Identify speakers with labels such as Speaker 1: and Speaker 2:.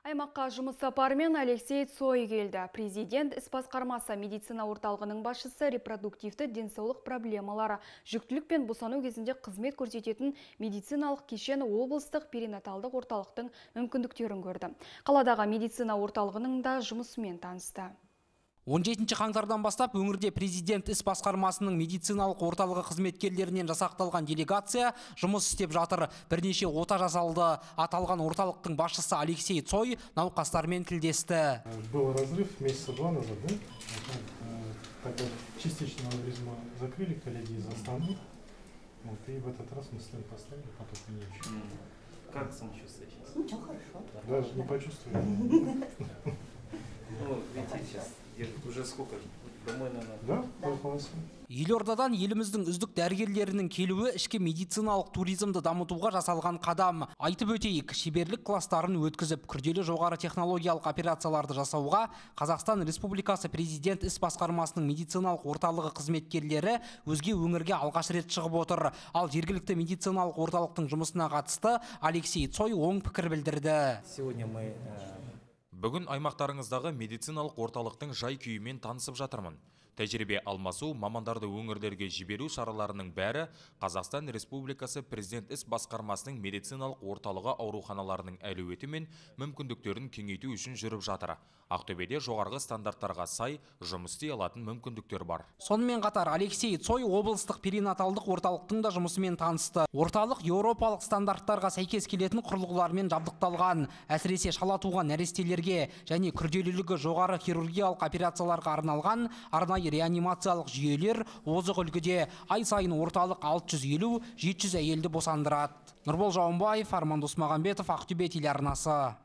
Speaker 1: Аймаққа жұмыс сапарымен Алексей Цой келді. Президент іс басқармасы медицина орталығының басшысы репродуктивті денсаулық проблемалары, жүктілік пен босану кезінде қызмет көрсететін медициналық кешен облыстық перинаталдық орталықтың мүмкіндіктерін көрді. Қаладағы медицина орталығының да жұмысымен танысты.
Speaker 2: 17 қаңтардан бастап өңірде президент іс басқармасының медициналық орталығы қызметкерлерінен жасақталған делегация жұмыс істеп жатыр. Бірнеше ота жасалды. Аталған орталықтың басшысы Алексей Цой науқастармен тілдесті.
Speaker 3: Был разрыв месяца 2 назад, да? Тогда частично аневризму закрыли коллеги из Астаны. И в этот раз мы стенд поставили, поток имеющий.
Speaker 4: Как самочувствие сейчас?
Speaker 3: Ничего, хорошо. Даже не почувствовали.
Speaker 4: Ну, видите, сейчас уже сколько? Домой, наверное.
Speaker 3: Да, полностью.
Speaker 2: Елордадан еліміздің үздік дәрігерлерінің келуі ішкі медициналық туризмді дамытуға жасалған қадам. Айтып өтейік, шеберлік кластарын өткізіп, күрделі жоғары технологиялық операцияларды жасауға Қазақстан Республикасы президент іс басқармасының медициналық орталығы қызметкерлері өзге өңірге алғаш рет шығып отыр. Ал жергілікті медициналық орталықтың жұмысына қатысты Алексей Цой оң пікір білдірді.
Speaker 4: Сегодня мы
Speaker 5: Бүгін аймақтарыңыздағы медициналық орталықтың жай күйімен танысып жатырмын. Тәжірибе алмасу, мамандарды өңірлерге жіберу шараларының бәрі Қазақстан Республикасы президент іс басқармасының медициналық орталығы ауруханаларының әлеуеті мен мүмкіндіктерін кеңейту үшін жүріп жатыр. Ақтөбеде жоғарғы стандарттарға сай жұмыс істей алатын мүмкіндіктер бар.
Speaker 2: Сонымен қатар Алексей Цой облыстық перинаталдық орталықтың да жұмысымен танысты. Орталық еуропалық стандарттарға сәйкес келетін құрылғылармен жабдықталған, әсіресе шала туған нәрестелерге және күрделілігі жоғары хирургиялық операцияларға арналған арнайы реанимациялық жүйелер озық үлгіде. Ай сайын орталық 650-700 әйелді босандырады. Нұрбол Жауынбаев, Арман Досмағамбетов, Ақтөбе телеарнасы.